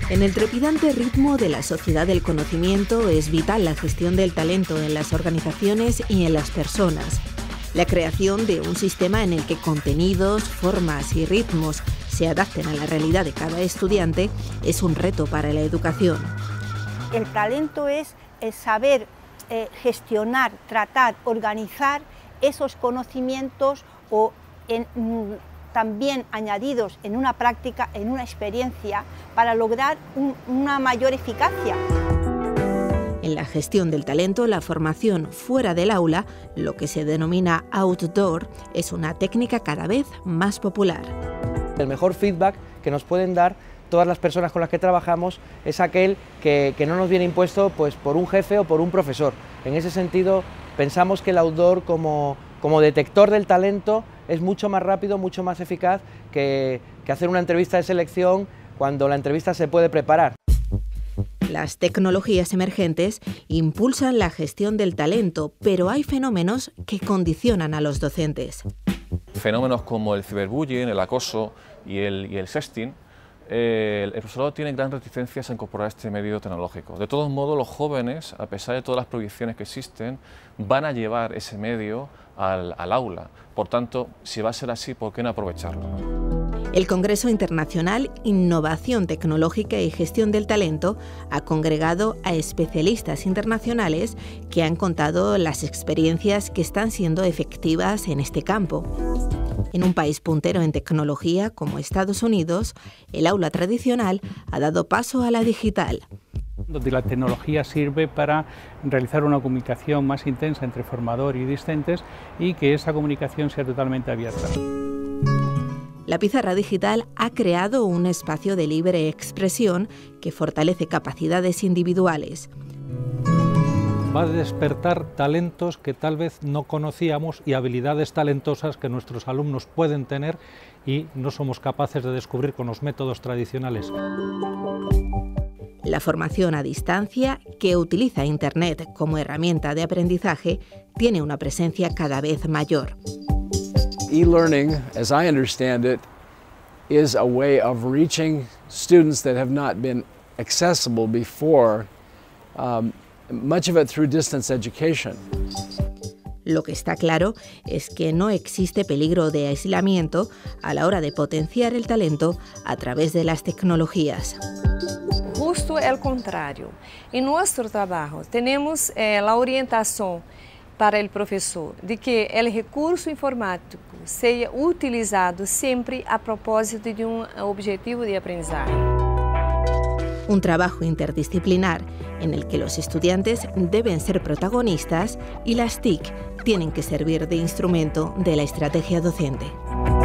En el trepidante ritmo de la sociedad del conocimiento es vital la gestión del talento en las organizaciones y en las personas. La creación de un sistema en el que contenidos, formas y ritmos se adapten a la realidad de cada estudiante es un reto para la educación. El talento es saber gestionar, tratar, organizar esos conocimientos o también añadidos en una práctica, en una experiencia, para lograr una mayor eficacia. En la gestión del talento, la formación fuera del aula, lo que se denomina outdoor, es una técnica cada vez más popular. El mejor feedback que nos pueden dar todas las personas con las que trabajamos es aquel que no nos viene impuesto pues, por un jefe o por un profesor. En ese sentido, pensamos que el outdoor como detector del talento es mucho más rápido, mucho más eficaz que hacer una entrevista de selección cuando la entrevista se puede preparar. Las tecnologías emergentes impulsan la gestión del talento, pero hay fenómenos que condicionan a los docentes. Fenómenos como el ciberbullying, el acoso y el sexting, el profesorado tiene gran reticencia a incorporar este medio tecnológico. De todos modos, los jóvenes, a pesar de todas las prohibiciones que existen, van a llevar ese medio al aula. Por tanto, si va a ser así, ¿por qué no aprovecharlo? El Congreso Internacional Innovación Tecnológica y Gestión del Talento ha congregado a especialistas internacionales que han contado las experiencias que están siendo efectivas en este campo. En un país puntero en tecnología como Estados Unidos, el aula tradicional ha dado paso a la digital. Donde la tecnología sirve para realizar una comunicación más intensa entre formador y discentes y que esa comunicación sea totalmente abierta. La pizarra digital ha creado un espacio de libre expresión que fortalece capacidades individuales. Va a despertar talentos que tal vez no conocíamos y habilidades talentosas que nuestros alumnos pueden tener y no somos capaces de descubrir con los métodos tradicionales. La formación a distancia, que utiliza Internet como herramienta de aprendizaje, tiene una presencia cada vez mayor. E-learning, as I understand it, is a way of reaching students that have not been accessible before, much of it through distance education. Lo que está claro es que no existe peligro de aislamiento a la hora de potenciar el talento a través de las tecnologías. Justo el contrario. En nuestro trabajo tenemos la orientación para el profesor de que el recurso informático sea utilizado siempre a propósito de un objetivo de aprendizaje. Un trabajo interdisciplinar en el que los estudiantes deben ser protagonistas y las TIC tienen que servir de instrumento de la estrategia docente.